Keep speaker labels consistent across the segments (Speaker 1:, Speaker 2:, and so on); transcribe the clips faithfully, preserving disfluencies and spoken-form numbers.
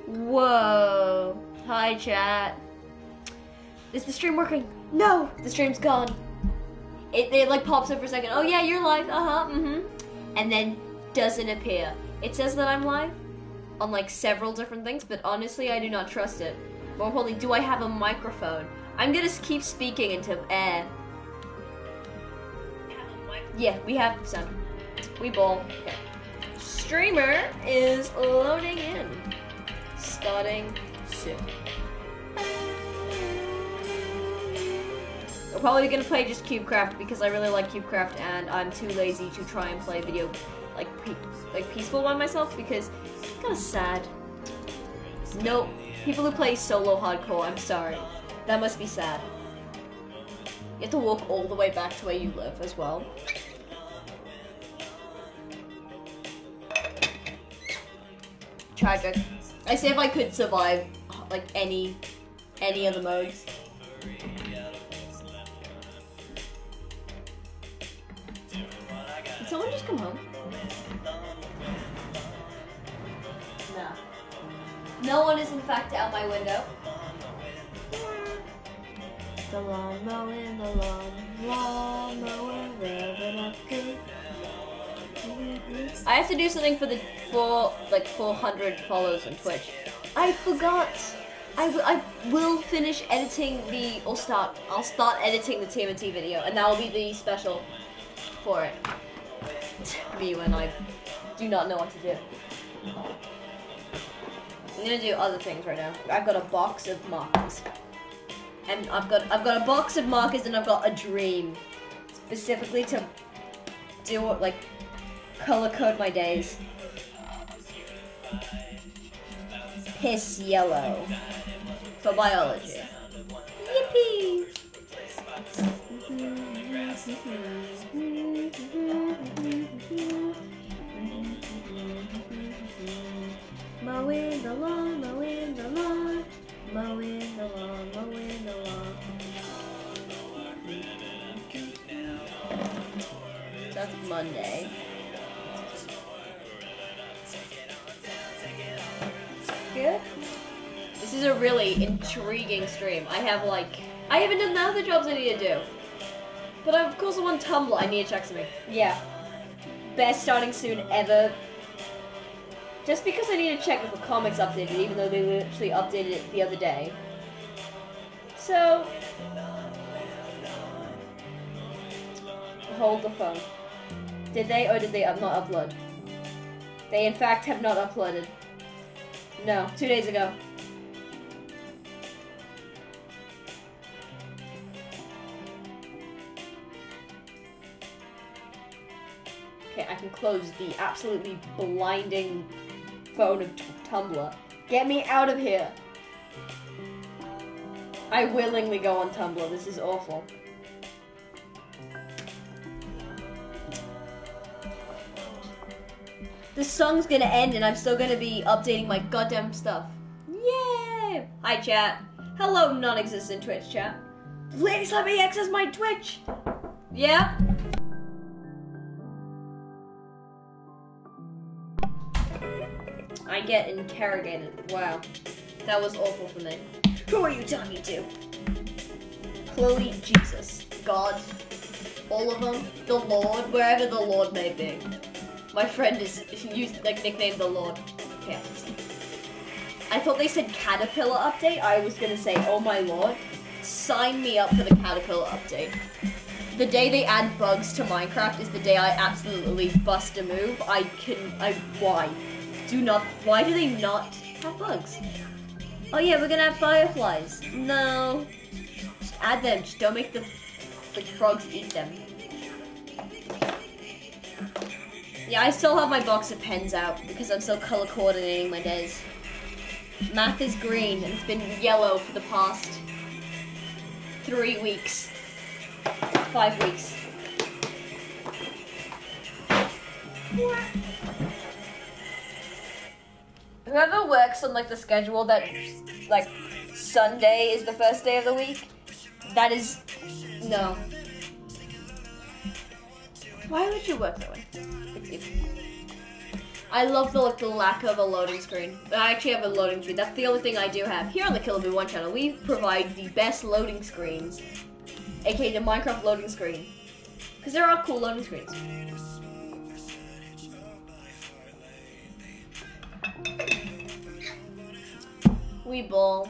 Speaker 1: Whoa. Hi, chat. Is the stream working? No, the stream's gone. It, it like pops up for a second. Oh yeah, you're live. Uh-huh, mm-hmm. And then doesn't appear. It says that I'm live on like several different things, but honestly, I do not trust it. More importantly, do I have a microphone? I'm gonna keep speaking into air. Yeah, we have some. We ball. Okay. Streamer is loading in. Starting soon. We're probably gonna play just CubeCraft because I really like CubeCraft and I'm too lazy to try and play video like pe like peaceful one myself because it's kind of sad. No, people who play solo hardcore, I'm sorry. That must be sad. You have to walk all the way back to where you live as well. Tragic. I say if I could survive like any any of the modes. Did someone just come home? No. No one is in fact out my window. The lawn mowing, the lawn, lawn mowing, revving up good. I have to do something for the for like four hundred follows on Twitch. I forgot. I, w I will finish editing the or start. I'll start editing the T M N T video, and that will be the special for it. Me when I do not know what to do. I'm gonna do other things right now. I've got a box of markers, and I've got I've got a box of markers, and I've got a dream specifically to do like. Color code my days. Piss yellow for biology. Yippee! Mowing the lawn, mowing the lawn, mowing the lawn, mowing the lawn. That's Monday. Good. This is a really intriguing stream. I have like, I haven't done the other jobs I need to do. But of course I'm on Tumblr, I need to check something. Yeah. Best starting soon ever. Just because I need to check if the comics updated, even though they literally updated it the other day. So, hold the phone. Did they or did they up not upload? They in fact have not uploaded. No, two days ago. Okay, I can close the absolutely blinding phone of Tumblr. Get me out of here! I willingly go on Tumblr, this is awful. This song's gonna end and I'm still gonna be updating my goddamn stuff. Yay! Hi chat. Hello non-existent Twitch chat. Please let me access my Twitch! Yeah? I get interrogated. Wow. That was awful for me. Who are you talking to? Clearly Jesus. God. All of them. The Lord. Wherever the Lord may be. My friend is used like nicknamed the Lord. Okay. I thought they said Caterpillar update. I was gonna say, oh my lord, sign me up for the Caterpillar update. The day they add bugs to Minecraft is the day I absolutely bust a move. I can, I, why? Do not, why do they not have bugs? Oh yeah, we're gonna have fireflies. No. Just add them, just don't make the, the frogs eat them. Yeah, I still have my box of pens out because I'm still color coordinating my days. Math is green and it's been yellow for the past three weeks. Five weeks. Whoever works on like the schedule that like Sunday is the first day of the week, that is, no. Why would you work that way? If, if, I love the like the lack of a loading screen. I actually have a loading screen. That's the only thing I do have. Here on the Killaboo One channel, we provide the best loading screens, aka the Minecraft loading screen. Because there are cool loading screens. We ball.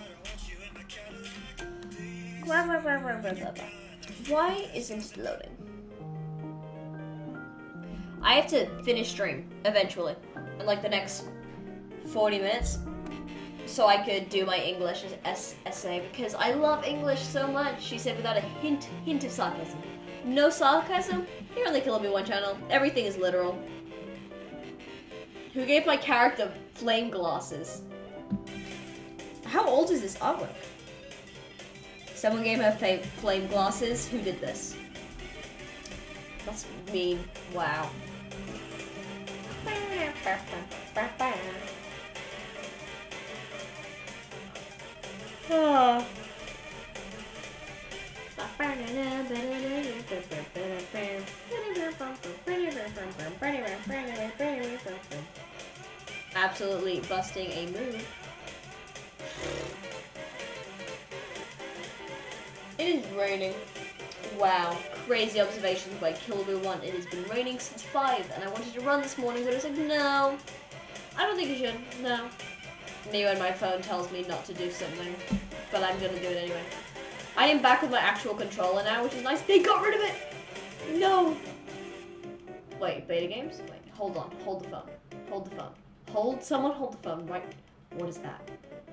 Speaker 1: Why isn't it loading? I have to finish stream eventually in like the next forty minutes so I could do my English essay because I love English so much. She said without a hint hint of sarcasm. No sarcasm here on the Killaboo One channel. Everything is literal. Who gave my character flame glasses? How old is this artwork? Someone gave her flame glasses. Who did this? That's mean. Wow. Oh. Absolutely busting a move. It is raining. Wow, crazy observations by Killaboo One. It has been raining since five, and I wanted to run this morning, but I was like, no, I don't think you should. No. Maybe when my phone tells me not to do something, but I'm gonna do it anyway. I am back with my actual controller now, which is nice. They got rid of it. No. Wait, beta games? Wait, hold on. Hold the phone. Hold the phone. Hold. Someone hold the phone. Right. What is that?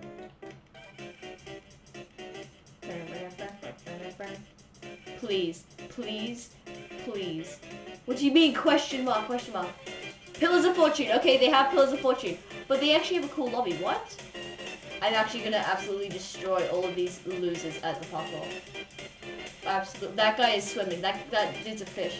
Speaker 1: Please, please, please. What do you mean? Question mark, question mark. Pillars of Fortune. Okay, they have Pillars of Fortune, but they actually have a cool lobby. What? I'm actually gonna absolutely destroy all of these losers at the parkour. Absolutely. That guy is swimming. That that dude's a fish.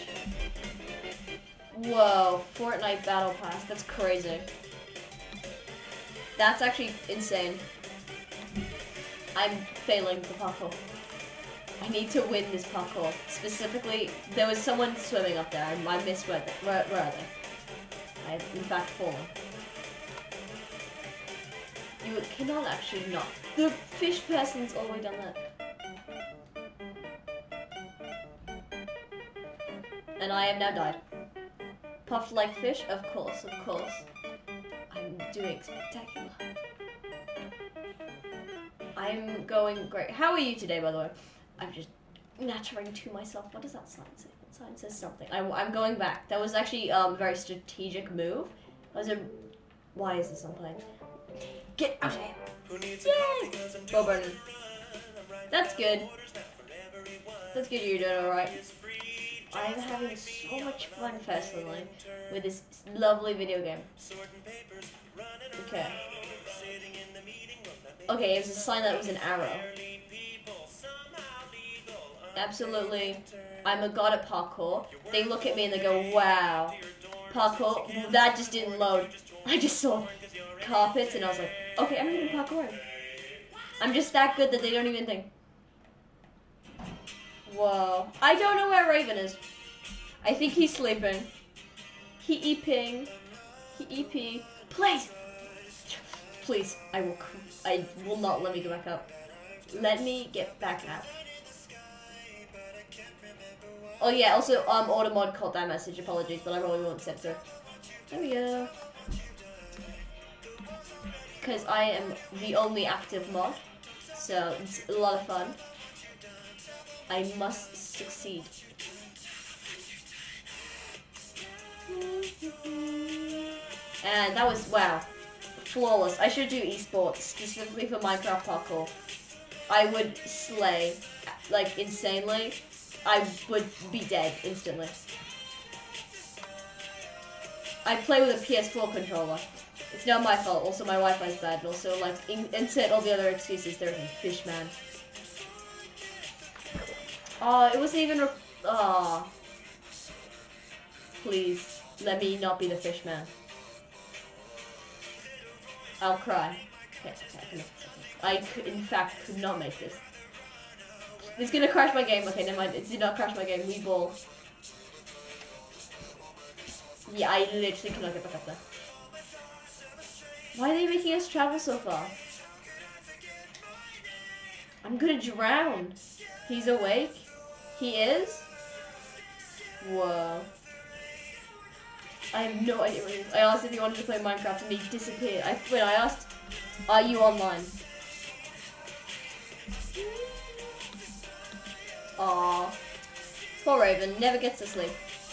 Speaker 1: Whoa, Fortnite Battle Pass. That's crazy. That's actually insane. I'm failing the parkour. I need to win this parkour. Specifically, there was someone swimming up there. I, I missed where, they, where, where are they? I have in fact fallen. You cannot actually not. The fish person's all the way down there. And I have now died. Puffed like fish? Of course, of course. I'm doing spectacular. I'm going great. How are you today, by the way? I'm just nattering to myself. What does that sign say? That sign says something. I'm, I'm going back. That was actually um, a very strategic move. That was a... Why is this on playing? Get out of here! Yay! Bo Burnham. That's good. That's good you're doing alright. I'm having so much fun, personally, with this lovely video game. Okay. Okay, it was a sign that it was an arrow. Absolutely. I'm a god at parkour. They look at me and they go, wow. Parkour? That just didn't load. I just saw carpets and I was like, okay, I'm gonna do parkour. I'm just that good that they don't even think. Whoa. I don't know where Raven is. I think he's sleeping. He eeping. He EP. Please! Please, I will I will not let me go back up. Let me get back out. Oh yeah, also, um, Automod caught that message. Apologies, but I probably won't censor. There we go. Because I am the only active mod, so it's a lot of fun. I must succeed. And that was, wow, flawless. I should do esports, specifically for Minecraft parkour. I would slay, like, insanely. I would be dead instantly. I play with a P S four controller. It's not my fault. Also, my Wi-Fi's bad. And also, like, in insert all the other excuses. There's a fish man. Oh, it wasn't even. Oh, please let me not be the fish man. I'll cry. Okay, okay, I could, in fact, could not make this. It's gonna crash my game. Okay, never mind. It did not crash my game. We ball. Yeah, I literally cannot get back up there. Why are they making us travel so far? I'm gonna drown. He's awake? He is? Whoa. I have no idea what he is. I asked if he wanted to play Minecraft and he disappeared. I, wait, I asked, are you online? Aww. Poor Raven, never gets to sleep.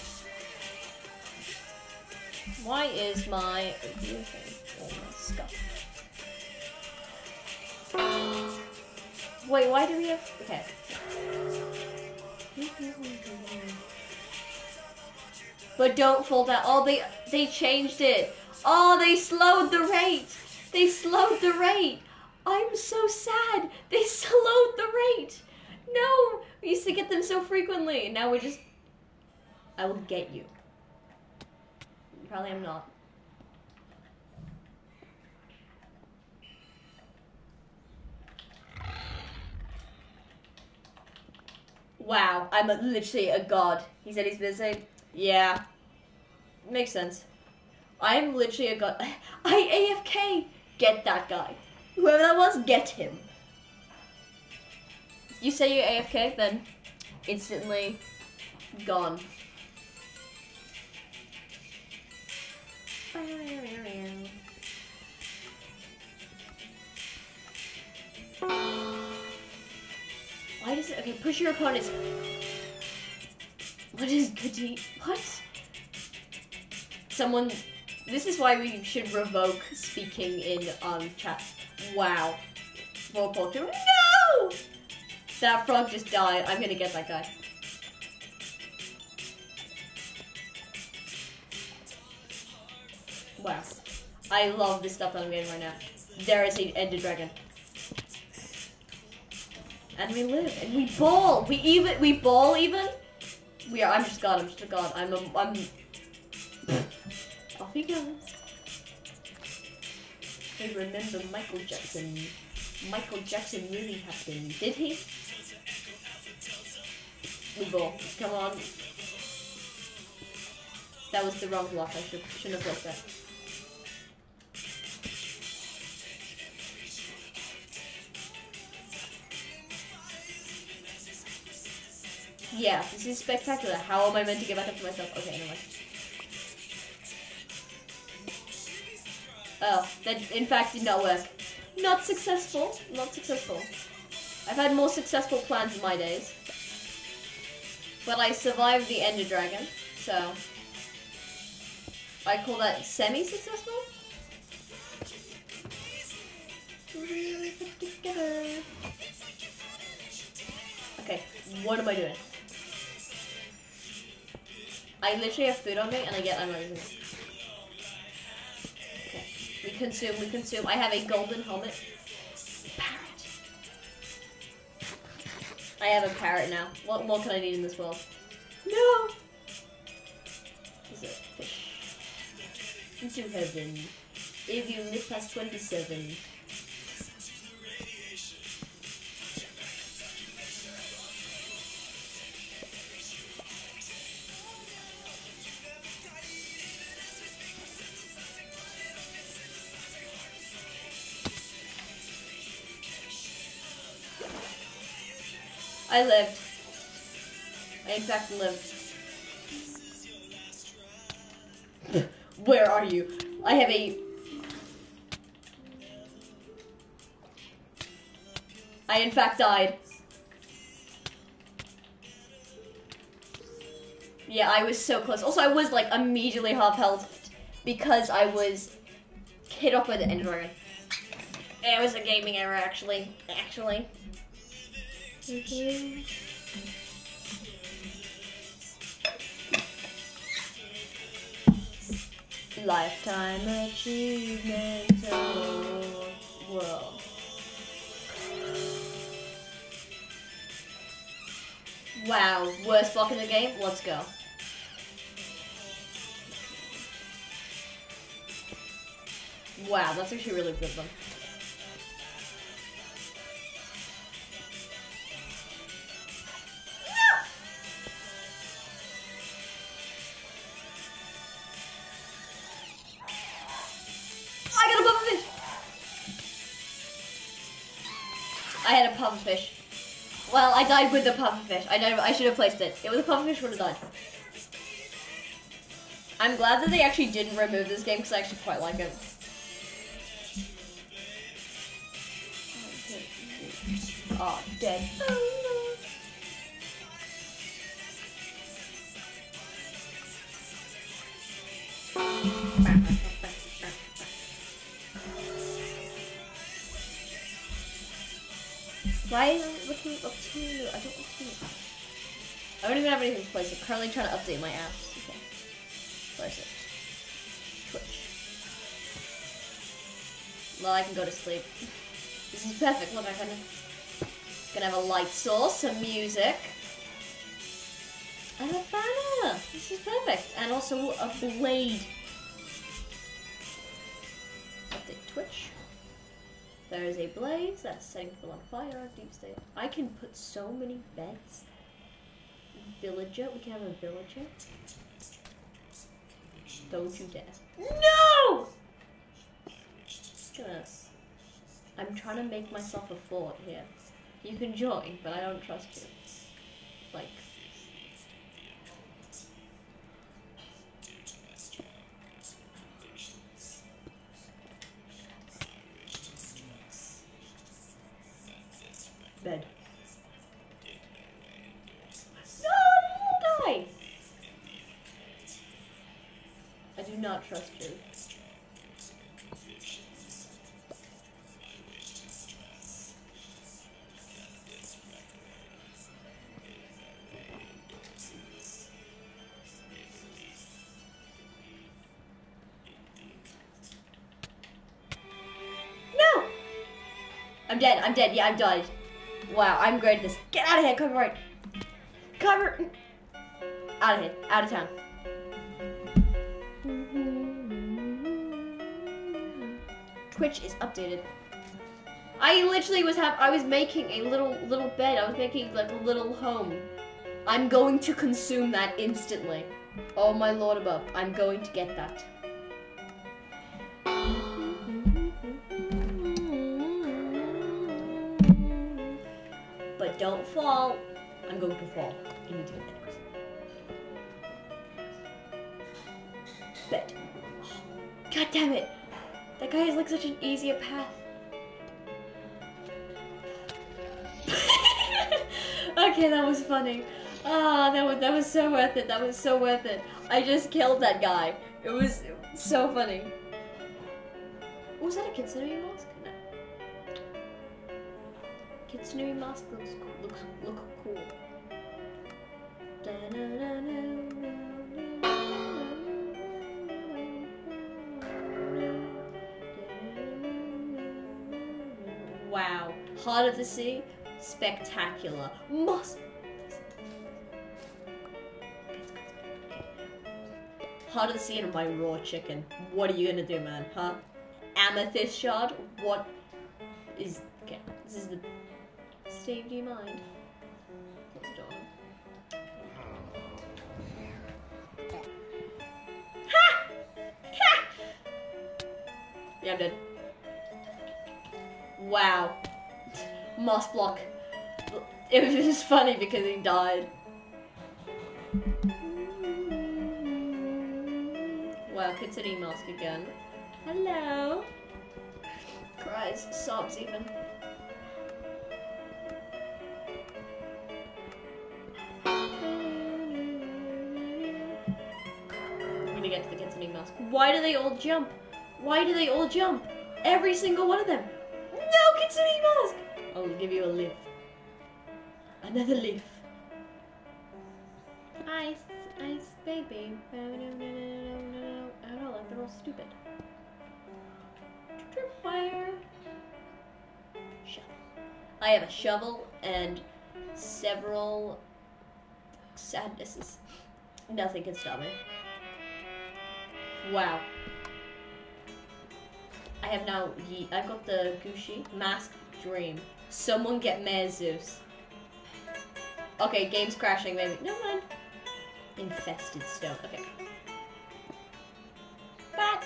Speaker 1: Why is my video thing all messed up? Wait, why do we have... Okay. But don't fall down. Oh, they they changed it. Oh, they slowed the rate. They slowed the rate. I'm so sad. They slowed the rate. No, we used to get them so frequently. Now we're just... I will get you. Probably I'm not. Wow, I'm a, literally a god. He said he's busy. Yeah. Makes sense. I'm literally a god. I A F K! Get that guy. Whoever that was, get him. You say you're A F K, then instantly gone. Why does it... Okay, push your opponents. What is good? What? Someone... This is why we should revoke speaking in um chat. Wow. Whirlpool two. No! That frog just died. I'm gonna get that guy. Wow. I love this stuff that I'm getting right now. There is an Ender Dragon. And we live, and we ball. We even, we ball even. We are. I'm just God. I'm just a God. I'm. A, I'm. Off he goes. I remember Michael Jackson. Michael Jackson really happened. Did he? We ball. Come on. That was the wrong block. I should shouldn't have blocked that. Yeah, this is spectacular. How am I meant to get back up to myself? Okay, never mind. Oh, that in fact did not work. Not successful. Not successful. I've had more successful plans in my days. But I survived the Ender Dragon, so I call that semi-successful. Okay, what am I doing? I literally have food on me and I get unreasonable. Okay, we consume, we consume. I have a golden helmet. Parrot. I have a parrot now. What more can I need in this world? No! Is it fish? Into heaven. If you live past twenty-seven. I lived. I in fact lived. Where are you? I have a... I in fact died. Yeah, I was so close. Also, I was like immediately half health because I was hit off by the Ender Dragon. It was a gaming error, actually. Actually. Mm-hmm. Lifetime achievement award. Whoa. Wow, worst block in the game? Let's go. Wow, that's actually a really good one. I got above a fish! I had a pufferfish. Well, I died with the pufferfish. I died, I should have placed it. It was a pufferfish would have died. I'm glad that they actually didn't remove this game because I actually quite like it. Oh, dead. Oh, no. Why is it looking up to? I don't want to. I don't even have anything to place. I'm currently trying to update my apps. Okay. Place it. Twitch. Well, I can go to sleep. This is perfect. Look, I can. Gonna have a light source, some music, and a banner. This is perfect. And also a blade. Update Twitch. There is a blaze that's setting people on fire. Deep state. I can put so many beds. Villager. We can have a villager. Don't you dare. No! Look at this. I'm trying to make myself a fort here. You can join, but I don't trust you. Like. Bed. No, you die! I do not trust you. I'm dead, I'm dead, yeah, I'm died. Wow, I'm great at this. Get out of here, cover right. Cover. Out of here, out of town. Twitch is updated. I literally was have I was making a little little bed. I was making like a little home. I'm going to consume that instantly. Oh my lord above, I'm going to get that. But don't fall. I'm going to fall. You need to get that. Bed. God damn it. That guy has like such an easier path. Okay, that was funny. Ah, that was that was so worth it. That was so worth it. I just killed that guy. It was, it was so funny. Was that a Kitsune mask? No. Kitsune mask looks looks look cool. Wow, Heart of the Sea, spectacular. Must. Heart of the Sea and my raw chicken. What are you gonna do, man? Huh? Amethyst shard. What is? Okay, this is the. Steve, do you mind? Close the door. Ha! Ha! Yeah, I'm dead. Wow. Moss block. It was just funny because he died. Wow, Kitsune mask again. Hello. Cries, sobs even. I'm gonna get to the Kitsune mask. Why do they all jump? Why do they all jump? Every single one of them. No, Kitsune mask! I'll give you a leaf. Another leaf. Ice, ice, baby. I don't know, like they're all stupid. Tripwire. Shovel. I have a shovel and several sadnesses. Nothing can stop me. Wow. I have now, I've got the Gushi Mask Dream. Someone get Mayor Zeus. Okay, game's crashing, maybe. Never mind. Infested stone. Okay. Bat.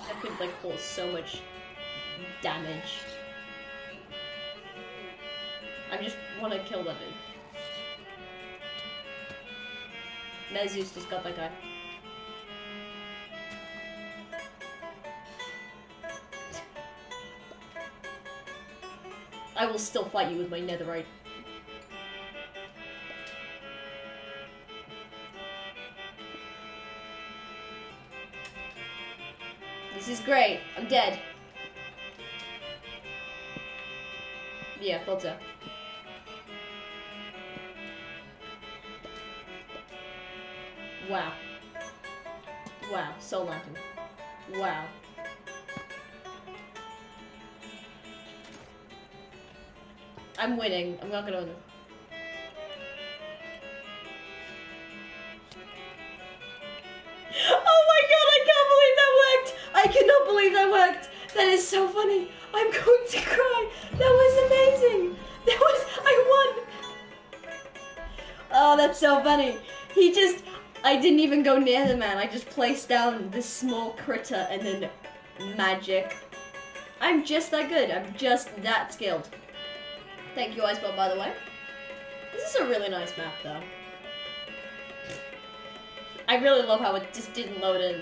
Speaker 1: That could like cause so much damage. I just want to kill that dude. Mezus just got that guy. I will still fight you with my netherite. This is great. I'm dead. Yeah, thought so. Wow. Wow, Soul Lantern. Wow. I'm winning. I'm not gonna win. Oh my god, I can't believe that worked! I cannot believe that worked! That is so funny! I'm going to cry! That was amazing! That was... I won! Oh, that's so funny. He just... I didn't even go near the man. I just placed down this small critter and then magic. I'm just that good. I'm just that skilled. Thank you, Iceball, by the way. This is a really nice map, though. I really love how it just didn't load in.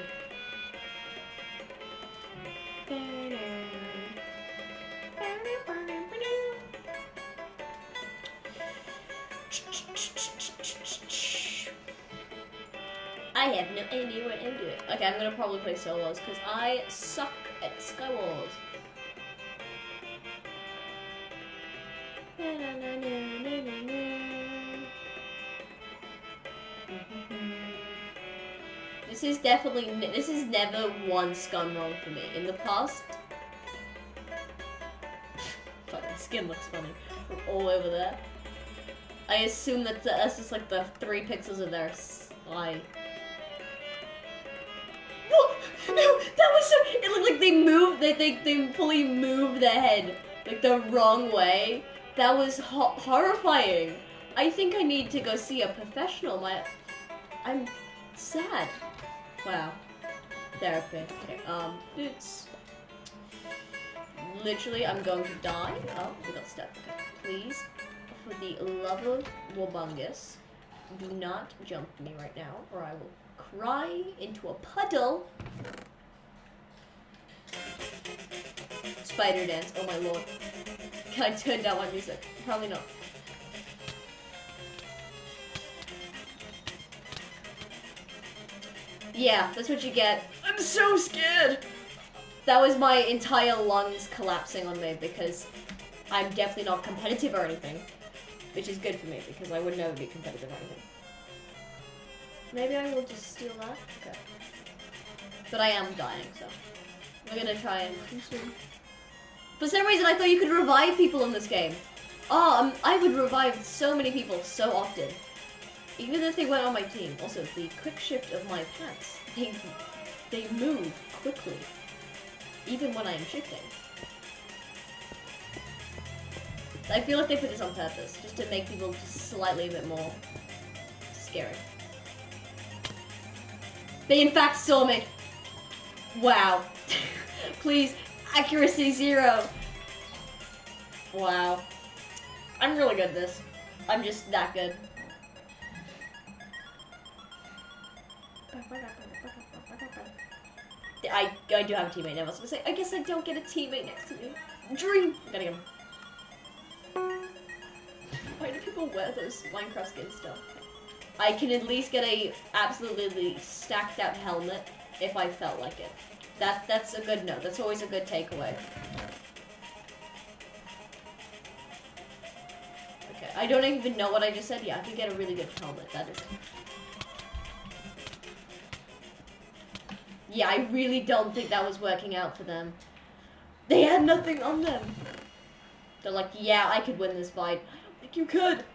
Speaker 1: I have no idea what I'm doing. Okay, I'm gonna probably play solos because I suck at Skywars. This is definitely, this is never one scum wrong for me. In the past, fuck, the skin looks funny from all over there. I assume that the, that's just like the three pixels of their eye. Whoa! No, that was so, it looked like they moved, they, they, they fully moved their head like the wrong way. That was ho horrifying. I think I need to go see a professional. My, I'm sad. Wow. Therapy. Okay, um, it's... Literally, I'm going to die. Oh, we got stuck. Okay. Please, for the love of Wobungus, do not jump me right now, or I will cry into a puddle. Spider dance. Oh my lord. Can I turn down my music? Probably not. Yeah, that's what you get. I'm so scared! That was my entire lungs collapsing on me because I'm definitely not competitive or anything. Which is good for me because I would never be competitive or anything. Maybe I will just steal that? Okay. But I am dying, so we're gonna try and consume. For some reason, I thought you could revive people in this game. Oh, um, I would revive so many people so often. Even if they weren't on my team. Also, the quick shift of my pants. They, they move quickly. Even when I am shifting. I feel like they put this on purpose. Just to make people just slightly a bit more scary. They in fact saw me. Wow. Please. Accuracy zero. Wow. I'm really good at this. I'm just that good. I, I do have a teammate now. I was gonna say, I guess I don't get a teammate next to me. Dream! Gotta get him. Why do people wear those Minecraft skin stuff? I can at least get a absolutely stacked out helmet if I felt like it. That, that's a good note. That's always a good takeaway. Okay, I don't even know what I just said. Yeah, I can get a really good helmet. That is it. Yeah, I really don't think that was working out for them. They had nothing on them. They're like, yeah, I could win this fight. I don't think you could.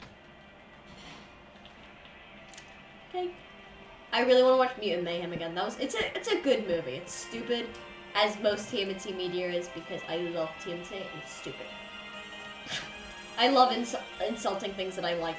Speaker 1: Okay. I really want to watch Mutant Mayhem again. That was it's a it's a good movie. It's stupid, as most T M N T media is, because I love T M N T and it's stupid. I love ins insulting things that I like.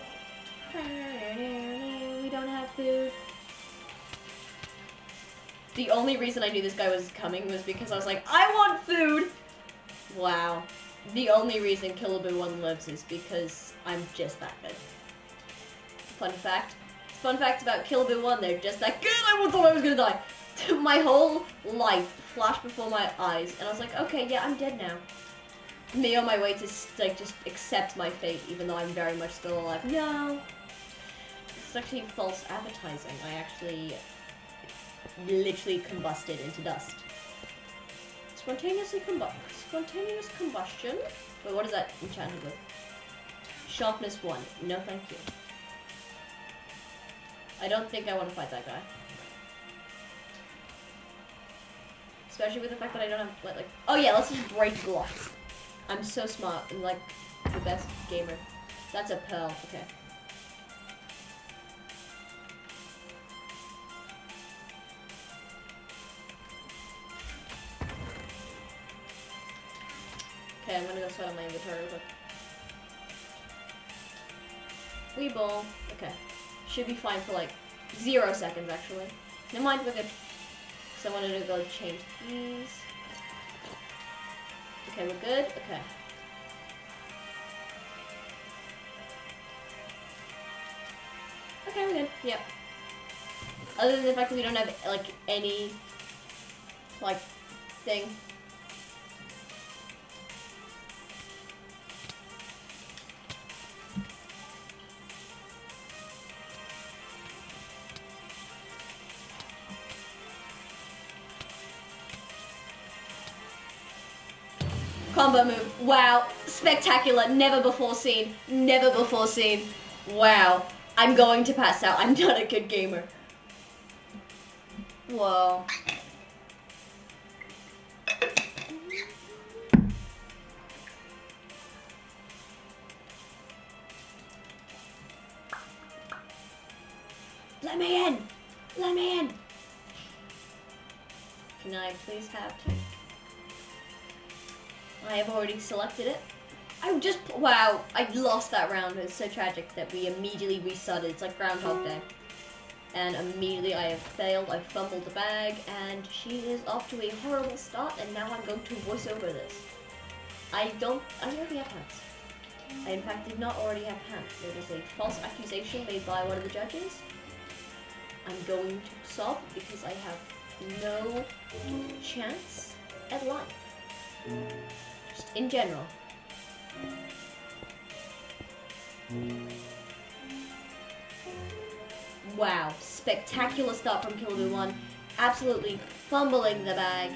Speaker 1: We don't have food. The only reason I knew this guy was coming was because I was like, I want food! Wow. The only reason Killaboo one lives is because I'm just that good. Fun fact. Fun fact about Killaboo one, they're just that good! I thought I was gonna die! My whole life flashed before my eyes, and I was like, okay, yeah, I'm dead now. Me on my way to, like, just accept my fate, even though I'm very much still alive. No! It's actually false advertising. I actually literally combusted into dust. Spontaneously combust. Spontaneous combustion? Wait, what is that enchanted with? Sharpness one. No, thank you. I don't think I want to fight that guy. Especially with the fact that I don't have, like... Oh yeah, let's just break blocks. I'm so smart and, like, the best gamer. That's a pearl. Okay. Okay, I'm gonna go set up my inventory real quick. Wee ball. Okay. Should be fine for like zero seconds actually. Never mind, we're good. So I wanted to go change these. Okay, we're good. Okay. Okay, we're good. Yep. Other than the fact that we don't have like any like thing. Combo move. Wow. Spectacular. Never before seen. Never before seen. Wow. I'm going to pass out. I'm not a good gamer. Whoa. Let me in. Let me in. Can I please have two? I have already selected it. I just, wow, I lost that round. It's so tragic that we immediately restarted. It's like Groundhog Day. And immediately I have failed. I fumbled the bag, and she is off to a horrible start, and now I'm going to voice over this. I don't, I already have hands. I in fact did not already have hands. There was a false accusation made by one of the judges. I'm going to sob because I have no chance at life. Just in general. Wow, spectacular start from Killaboo one. Absolutely fumbling the bag.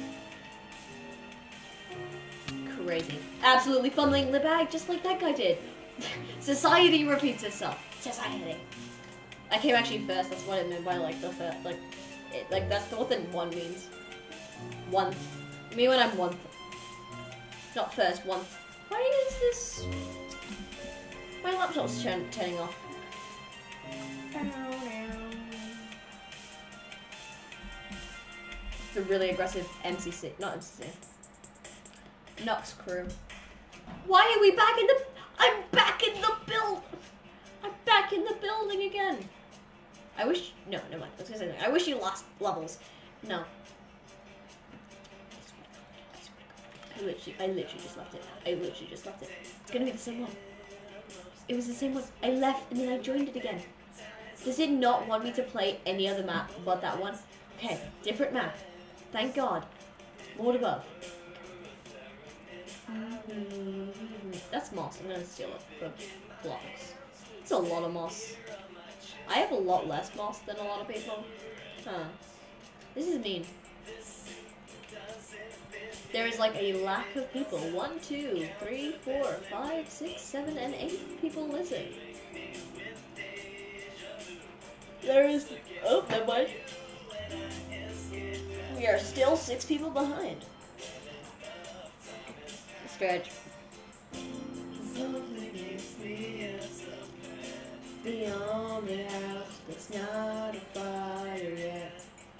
Speaker 1: Crazy. Absolutely fumbling the bag just like that guy did. Society repeats itself. Society. I came actually first, that's what it meant by like the first, like, it, like that's what the one means. One. Me when I'm one. Not first, one. Why is this? My laptop's turn turning off. It's a really aggressive M C C, not M C C. Nox crew. Why are we back in the? I'm back in the build. I'm back in the building again. I wish. No, never mind. I was gonna say something. I wish you lost levels. No. I literally, I literally just left it. I literally just left it. It's gonna be the same one. It was the same one. I left and then I joined it again. Does it not want me to play any other map but that one? Okay, different map. Thank God. Lord above. That's moss. I'm gonna steal it for blocks. It's a lot of moss. I have a lot less moss than a lot of people. Huh. This is mean. There is like a lack of people. One, two, three, four, five, six, seven, and eight people listen. There is. Oh, never mind. We are still six people behind. Stretch. The only house that's not a fire yet.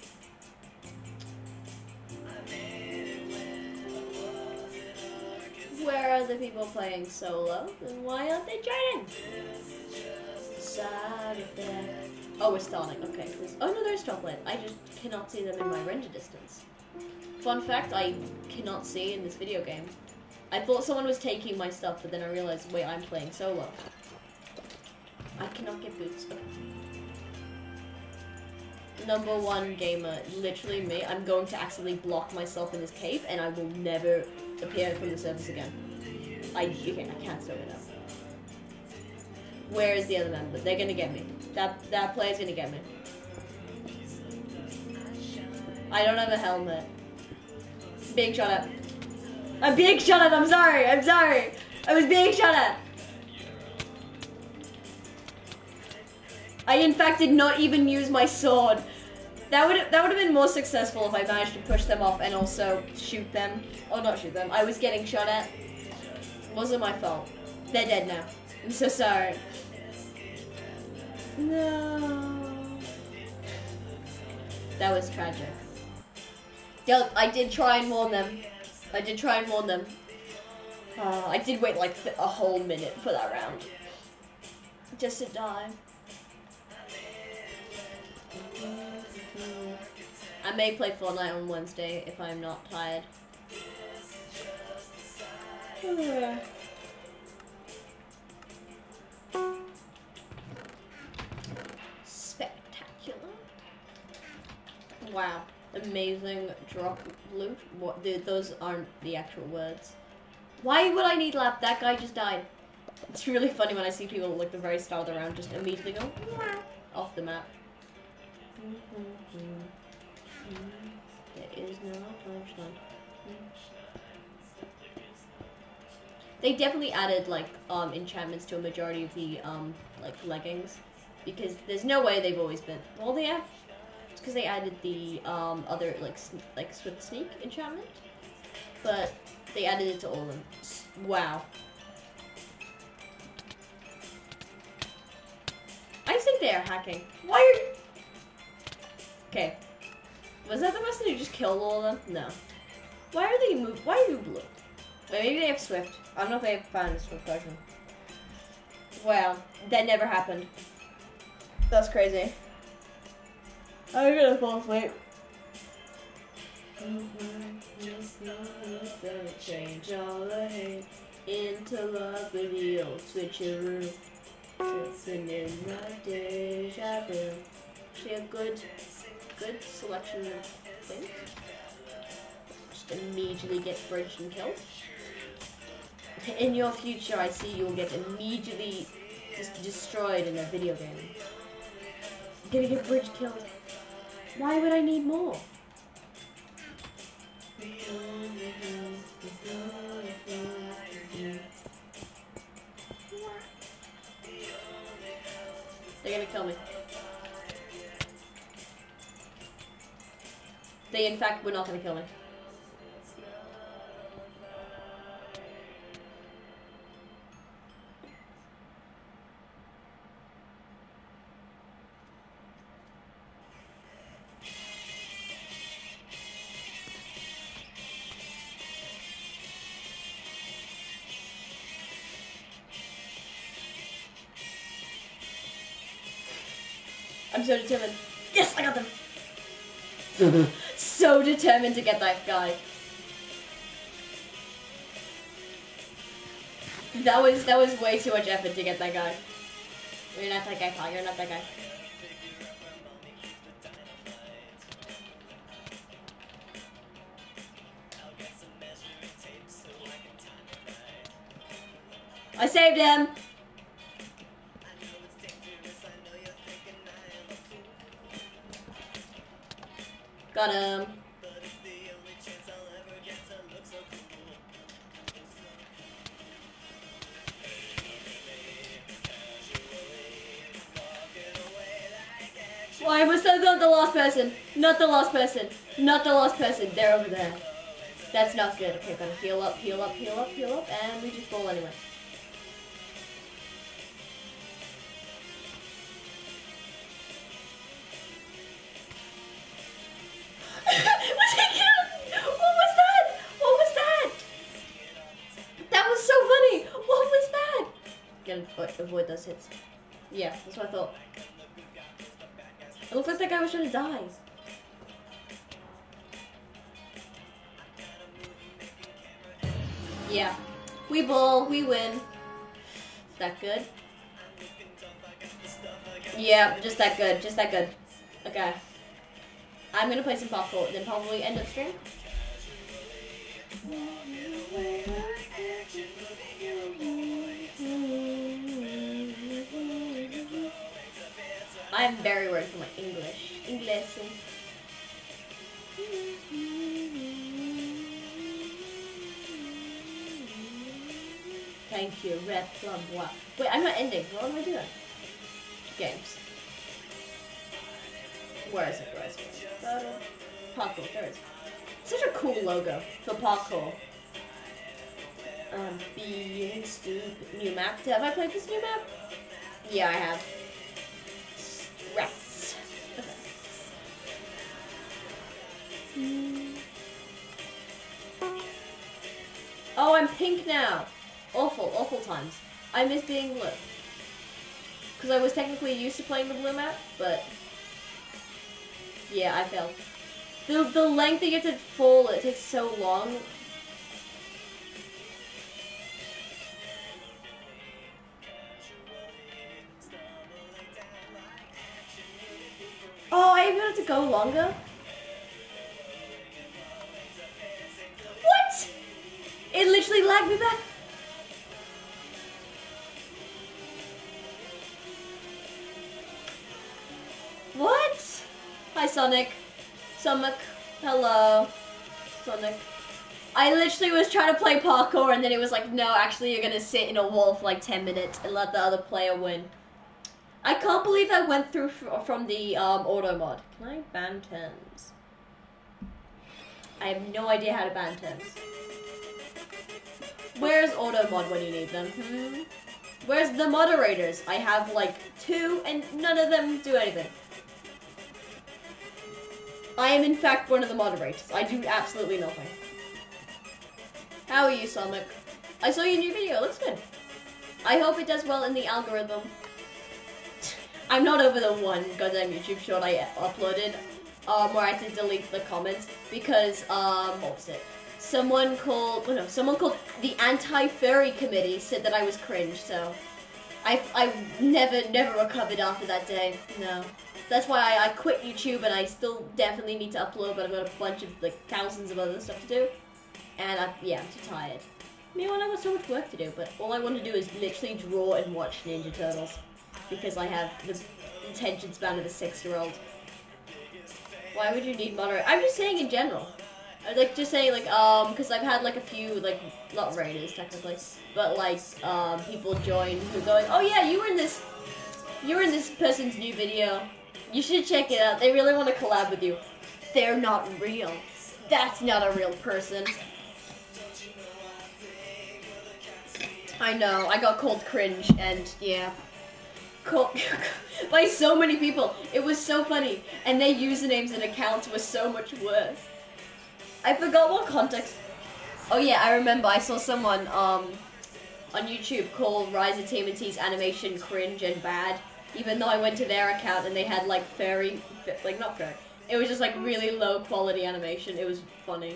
Speaker 1: Where are the people playing solo? And why aren't they joining? Side effect. Oh, we're starting. Okay. Oh no, there's chocolate. I just cannot see them in my render distance. Fun fact, I cannot see in this video game. I thought someone was taking my stuff, but then I realized, wait, I'm playing solo. I cannot get boots. Okay. Number one gamer, literally me. I'm going to accidentally block myself in this cave, and I will never appear from the surface again. I, okay, I can't stop it now. Where is the other member? They're gonna get me. That that player's gonna get me. I don't have a helmet. Being shot at. I'm being shot at. I'm sorry. I'm sorry. I was being shot at. I in fact did not even use my sword. That would that would have been more successful if I managed to push them off and also shoot them. Oh, not shoot them. I was getting shot at. It wasn't my fault. They're dead now. I'm so sorry. No. That was tragic. Yeah, I did try and warn them. I did try and warn them. Uh, I did wait like a whole minute for that round. Just to die. I may play Fortnite on Wednesday if I'm not tired. Spectacular. Wow. Amazing drop loot. What? Dude, those aren't the actual words. Why would I need lap? That guy just died. It's really funny when I see people at like the very start of the round just immediately go off the map. There is no punchline. They definitely added like um enchantments to a majority of the um like leggings, because there's no way they've always been. Well, they have. It's because they added the um other like sn like swift sneak enchantment, but they added it to all of them. Wow. I think they are hacking. Why are you... Okay. Was that the person who just killed all of them? No. Why are they move? Why are you blue? Wait, maybe they have Swift. I don't know if they have found a Swift version. Wow, that never happened. That's crazy. I'm gonna fall asleep. Change all the hate into love with the old switcheroo. Drifting in my deja vu. She a good, good selection of things. Just immediately get bridged and killed. In your future, I see you will get immediately just destroyed in a video game. You're gonna get bridge killed. Why would I need more? They're gonna kill me. They, in fact, were not gonna kill me. I'm so determined. Yes, I got them. So determined to get that guy. That was that was way too much effort to get that guy. You're not that guy, pal. You're not that guy. I saved him. Got him. Why was that not the last person? Not the last person. Not the last person. They're over there. That's not good. Okay, gotta heal up, heal up, heal up, heal up, and we just roll anyway. Was he killed? What was that? What was that? That was so funny. What was that? Gotta avoid those hits. Yeah, that's what I thought. It looks like that guy was trying to die. Yeah. We bowl, we win. Is that good? Yeah, just that good, just that good. Okay. I'm gonna play some parkour, then probably end up stream. I'm very worried for my English. English. Thank you, Red Plum. Wow. Wait, I'm not ending. What am I doing? Games. Where is it? Where is it? Uh, parkour. There it is. Such a cool logo for parkour. Um, being stupid. New map. Have I played this new map? Yeah, I have. Rats. Okay. Oh, I'm pink now. Awful, awful times. I miss being blue. Because I was technically used to playing the blue map, but yeah, I failed. The, the length that you have to fall, it takes so long. Oh, I even have to go longer? What? It literally lagged me back. What? Hi, Sonic. Sonic. Hello. Sonic. I literally was trying to play parkour and then it was like, no, actually you're gonna sit in a wall for like ten minutes and let the other player win. I can't believe I went through from the um, auto mod. Can I ban terms? I have no idea how to ban terms. Where's auto mod when you need them? Hmm? Where's the moderators? I have like two and none of them do anything. I am in fact one of the moderators. I do absolutely nothing. How are you, Sonic? I saw your new video, it looks good. I hope it does well in the algorithm. I'm not over the one goddamn YouTube short I uploaded, um, where I had to delete the comments because, um, what was it? Someone called, oh no, someone called the Anti-Furry Committee said that I was cringe, so I, I never, never recovered after that day, no. That's why I, I quit YouTube and I still definitely need to upload, but I've got a bunch of, like, thousands of other stuff to do. And, I, yeah, I'm too tired. Meanwhile, I've got so much work to do, but all I want to do is literally draw and watch Ninja Turtles. Because I have the attention span of a six-year-old. Why would you need moderate? I'm just saying in general. I like just saying like um because I've had like a few like not raiders technically, but like um people join who are going, oh yeah, you were in this, you were in this person's new video. You should check it out. They really want to collab with you. They're not real. That's not a real person. I know. I got called cringe and yeah. By so many people. It was so funny. And their usernames and accounts were so much worse. I forgot what context. Oh yeah, I remember I saw someone um on YouTube call Rise of T M N T's animation cringe and bad. Even though I went to their account and they had like furry, like not furry. It was just like really low quality animation. It was funny.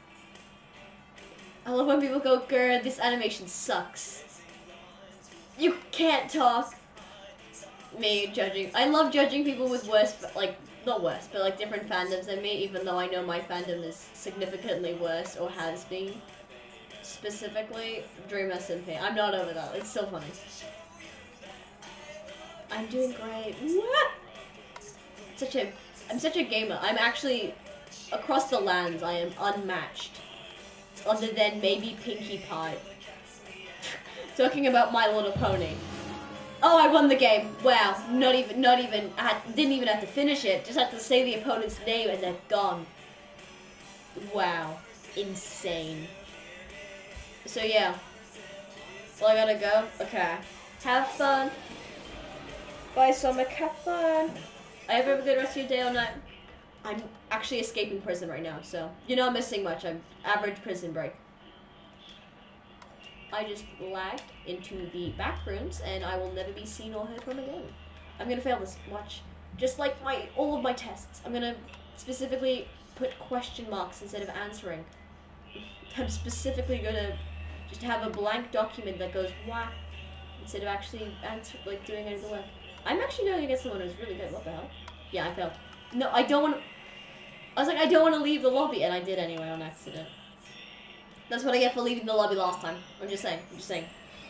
Speaker 1: I love when people go, "Grr, this animation sucks." You can't talk. Me judging. I love judging people with worse, like, not worse, but like different fandoms than me, even though I know my fandom is significantly worse, or has been. Specifically, Dreamer Simpy. I'm not over that. It's still funny. I'm doing great. What? Such a, I'm such a gamer. I'm actually, across the lands, I am unmatched. Other than maybe Pinkie Pie. Talking about My Little Pony. Oh, I won the game. Wow. Not even, not even, I had, didn't even have to finish it. Just had to say the opponent's name and they're gone. Wow. Insane. So yeah. Well, I gotta go. Okay. Have fun. Bye, Sonic. Have fun. I hope you have a good rest of your day or night. I'm actually escaping prison right now, so you're not missing much. I'm average prison break. I just lagged into the back rooms, and I will never be seen or heard from again. I'm gonna fail this. Watch. Just like my all of my tests, I'm gonna specifically put question marks instead of answering. I'm specifically gonna just have a blank document that goes wah instead of actually answer like doing any of the work. I'm actually going against someone who's really good. What the hell? Yeah, I failed. No, I don't want to. I was like, I don't want to leave the lobby, and I did anyway on accident. That's what I get for leaving the lobby last time. I'm just saying. I'm just saying.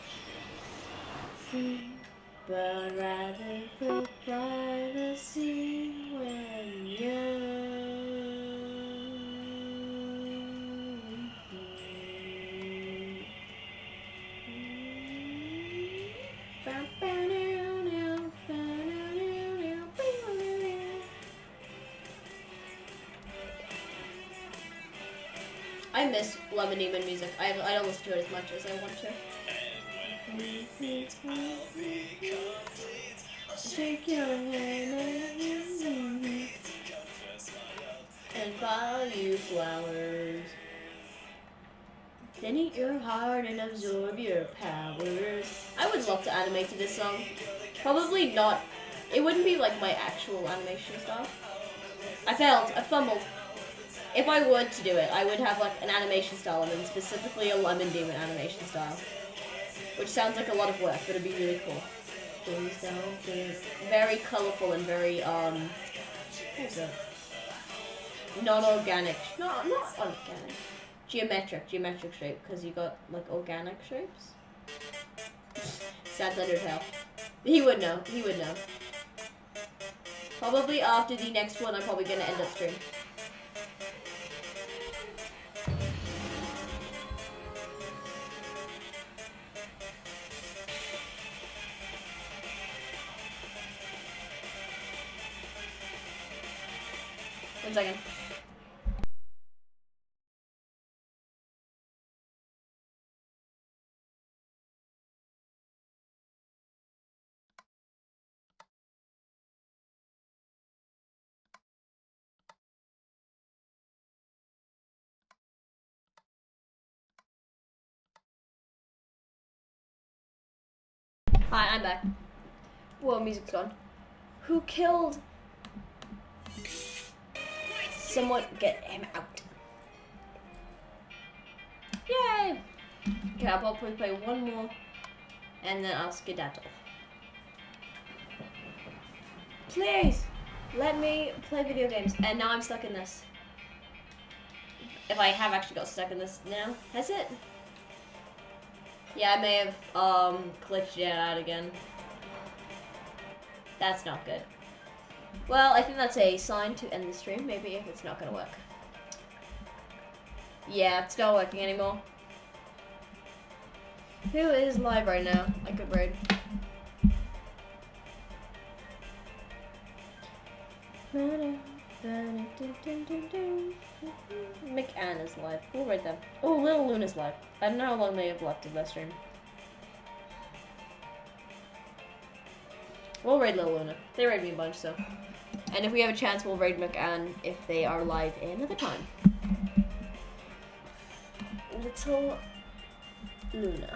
Speaker 1: But rather for privacy when you're. I miss Lemon Demon music. I, I don't listen to it as much as I want to. Shake your hand and buy you flowers. Then eat your heart and absorb your powers. I would love to animate to this song. Probably not. It wouldn't be like my actual animation style. I failed. I fumbled. If I were to do it, I would have like an animation style and then specifically a Lemon Demon animation style. Which sounds like a lot of work, but it'd be really cool. Please don't be very colorful and very, um, what is it? Non-organic. No, not organic. Geometric, geometric shape, because you got like organic shapes. Sad Undertale. He would know, he would know. Probably after the next one, I'm probably gonna end up stream. One second. Hi, I'm back. Whoa, music's gone. Who killed? Someone get him out. Yay! Okay, I'll probably play one more and then I'll skedaddle. Please! Let me play video games. And now I'm stuck in this. If I have actually got stuck in this now. Has it? Yeah, I may have um glitched it out again. That's not good. Well, I think that's a sign to end the stream, maybe, if it's not gonna work. Yeah, it's not working anymore. Who is live right now? I could raid. McAnn is live. We'll raid them. Oh, Little Luna's live. I don't know how long they have left of that stream. We'll raid Little Luna. They raid me a bunch, so. And if we have a chance, we'll raid McAnn if they are live another time. Little Luna.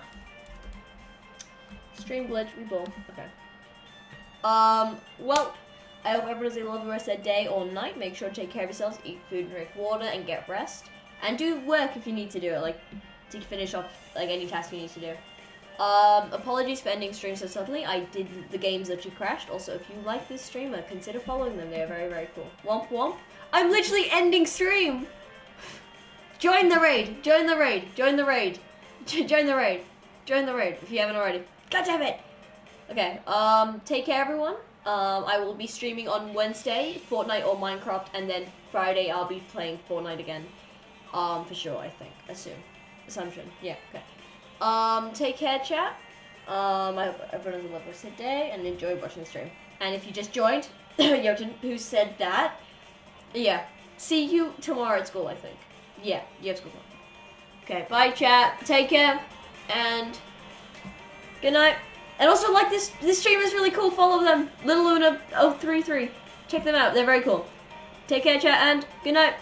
Speaker 1: Stream glitch, we both. Okay. Um, well, I hope everyone has a lovely rest of their day or night. Make sure to take care of yourselves, eat food and drink water, and get rest. And do work if you need to do it, like, to finish off, like, any task you need to do. Um, apologies for ending stream so suddenly. I did the games that you crashed. Also, if you like this streamer, consider following them. They are very, very cool. Womp womp. I'm literally ending stream! Join the raid! Join the raid! Join the raid! Join the raid! Join the raid, if you haven't already. God damn it! Okay, um, take care everyone. Um, I will be streaming on Wednesday, Fortnite or Minecraft, and then Friday I'll be playing Fortnite again. Um, for sure, I think. Assume. Assumption. Yeah, okay. Um, take care, chat. Um, I hope everyone has a lovely rest of the day and enjoy watching the stream. And if you just joined, Jotun, who said that, yeah, see you tomorrow at school, I think. Yeah, you have school tomorrow. Okay, bye, chat. Take care, and good night. And also, like, this this stream is really cool. Follow them. Little Luna oh three three. Check them out. They're very cool. Take care, chat, and good night.